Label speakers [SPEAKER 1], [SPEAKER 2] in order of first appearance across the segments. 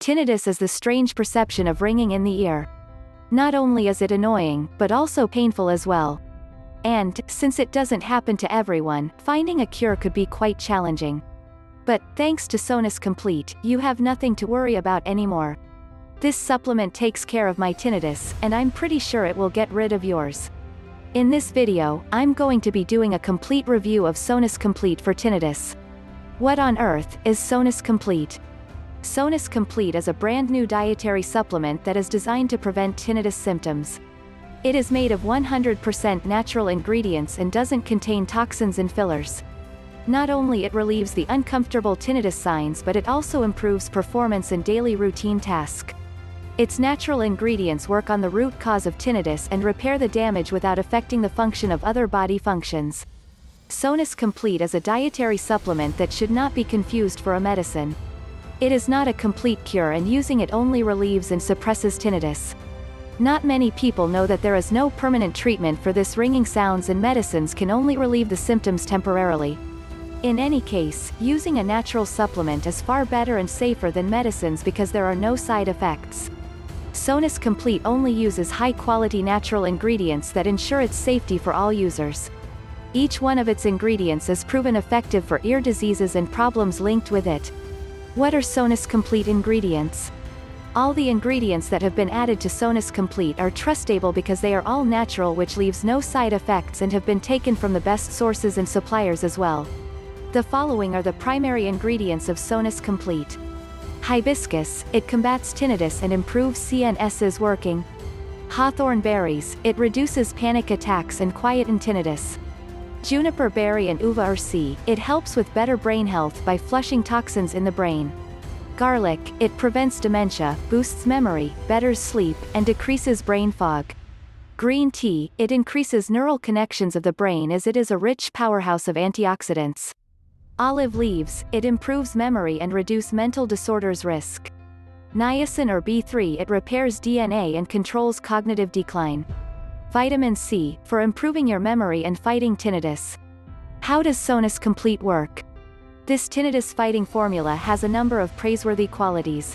[SPEAKER 1] Tinnitus is the strange perception of ringing in the ear. Not only is it annoying, but also painful as well. And, since it doesn't happen to everyone, finding a cure could be quite challenging. But, thanks to Sonus Complete, you have nothing to worry about anymore. This supplement takes care of my tinnitus, and I'm pretty sure it will get rid of yours. In this video, I'm going to be doing a complete review of Sonus Complete for tinnitus. What on earth is Sonus Complete? Sonus Complete is a brand new dietary supplement that is designed to prevent tinnitus symptoms. It is made of 100% natural ingredients and doesn't contain toxins and fillers. Not only it relieves the uncomfortable tinnitus signs, but it also improves performance in daily routine tasks. Its natural ingredients work on the root cause of tinnitus and repair the damage without affecting the function of other body functions. Sonus Complete is a dietary supplement that should not be confused for a medicine. It is not a complete cure, and using it only relieves and suppresses tinnitus. Not many people know that there is no permanent treatment for this ringing sounds, and medicines can only relieve the symptoms temporarily. In any case, using a natural supplement is far better and safer than medicines because there are no side effects. Sonus Complete only uses high-quality natural ingredients that ensure its safety for all users. Each one of its ingredients is proven effective for ear diseases and problems linked with it. What are Sonus Complete ingredients? All the ingredients that have been added to Sonus Complete are trustable because they are all natural, which leaves no side effects, and have been taken from the best sources and suppliers as well. The following are the primary ingredients of Sonus Complete. Hibiscus, it combats tinnitus and improves CNS's working. Hawthorn berries, it reduces panic attacks and quietens tinnitus. Juniper berry and uva ursi, it helps with better brain health by flushing toxins in the brain. Garlic, it prevents dementia, boosts memory, betters sleep, and decreases brain fog. Green tea, it increases neural connections of the brain as it is a rich powerhouse of antioxidants. Olive leaves, it improves memory and reduces mental disorders risk. Niacin or B3, it repairs DNA and controls cognitive decline. Vitamin C, for improving your memory and fighting tinnitus. How does Sonus Complete work? This tinnitus-fighting formula has a number of praiseworthy qualities.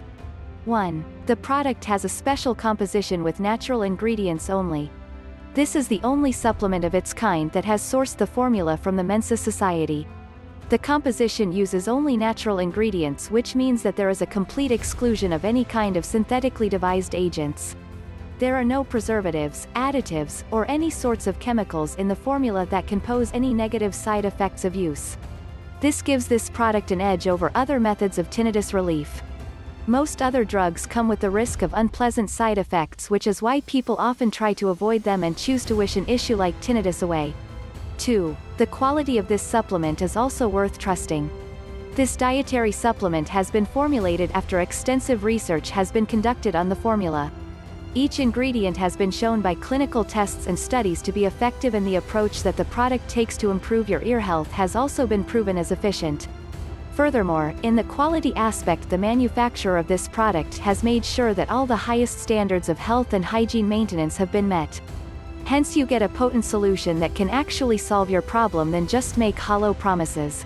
[SPEAKER 1] 1. The product has a special composition with natural ingredients only. This is the only supplement of its kind that has sourced the formula from the Mensa Society. The composition uses only natural ingredients, which means that there is a complete exclusion of any kind of synthetically devised agents. There are no preservatives, additives, or any sorts of chemicals in the formula that can pose any negative side effects of use. This gives this product an edge over other methods of tinnitus relief. Most other drugs come with the risk of unpleasant side effects, which is why people often try to avoid them and choose to wish an issue like tinnitus away. 2. The quality of this supplement is also worth trusting. This dietary supplement has been formulated after extensive research has been conducted on the formula. Each ingredient has been shown by clinical tests and studies to be effective, and the approach that the product takes to improve your ear health has also been proven as efficient. Furthermore, in the quality aspect, the manufacturer of this product has made sure that all the highest standards of health and hygiene maintenance have been met. Hence you get a potent solution that can actually solve your problem than just make hollow promises.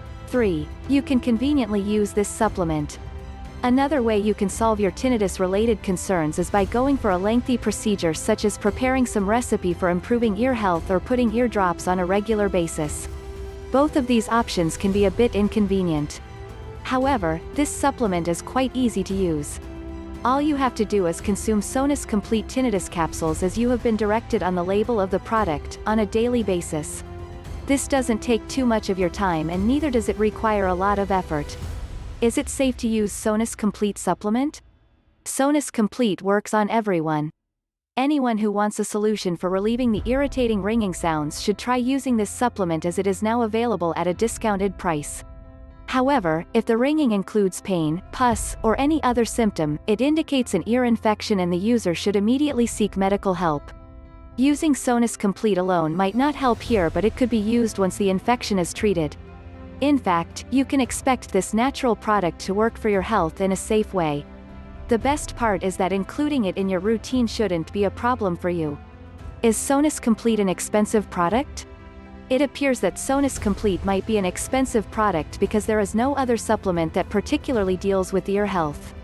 [SPEAKER 1] 3. You can conveniently use this supplement. Another way you can solve your tinnitus-related concerns is by going for a lengthy procedure, such as preparing some recipe for improving ear health or putting ear drops on a regular basis. Both of these options can be a bit inconvenient. However, this supplement is quite easy to use. All you have to do is consume Sonus Complete tinnitus capsules as you have been directed on the label of the product, on a daily basis. This doesn't take too much of your time, and neither does it require a lot of effort. Is it safe to use Sonus Complete supplement? Sonus Complete works on everyone. Anyone who wants a solution for relieving the irritating ringing sounds should try using this supplement, as it is now available at a discounted price. However, if the ringing includes pain, pus, or any other symptom, it indicates an ear infection, and the user should immediately seek medical help. Using Sonus Complete alone might not help here, but it could be used once the infection is treated. In fact, you can expect this natural product to work for your health in a safe way. The best part is that including it in your routine shouldn't be a problem for you. Is Sonus Complete an expensive product? It appears that Sonus Complete might be an expensive product because there is no other supplement that particularly deals with ear health.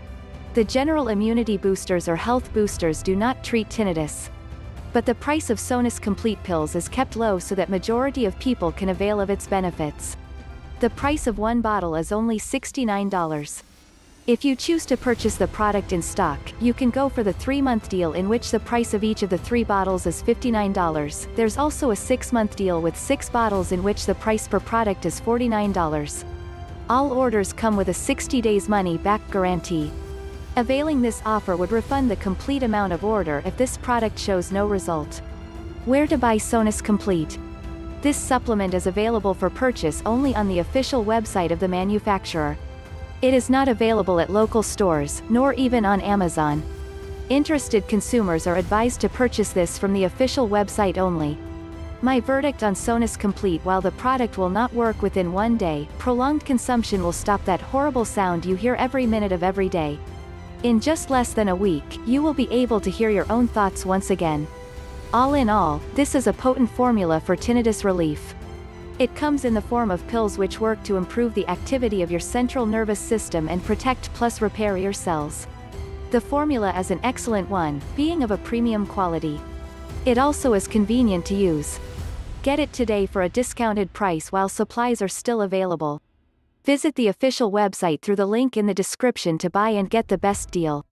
[SPEAKER 1] The general immunity boosters or health boosters do not treat tinnitus. But the price of Sonus Complete pills is kept low so that majority of people can avail of its benefits. The price of one bottle is only $69. If you choose to purchase the product in stock, you can go for the 3-month deal in which the price of each of the 3 bottles is $59. There's also a 6-month deal with 6 bottles in which the price per product is $49. All orders come with a 60 days money-back guarantee. Availing this offer would refund the complete amount of order if this product shows no result. Where to buy Sonus Complete? This supplement is available for purchase only on the official website of the manufacturer. It is not available at local stores, nor even on Amazon. Interested consumers are advised to purchase this from the official website only. My verdict on Sonus Complete: while the product will not work within 1 day, prolonged consumption will stop that horrible sound you hear every minute of every day. In just less than a week, you will be able to hear your own thoughts once again. All in all, this is a potent formula for tinnitus relief. It comes in the form of pills which work to improve the activity of your central nervous system and protect plus repair your cells. The formula is an excellent one, being of a premium quality. It also is convenient to use. Get it today for a discounted price while supplies are still available. Visit the official website through the link in the description to buy and get the best deal.